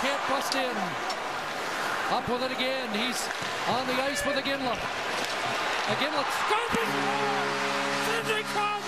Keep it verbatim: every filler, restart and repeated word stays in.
can't bust in. Up with it again. He's on the ice with Iginla. Iginla scores! Sidney Crosby!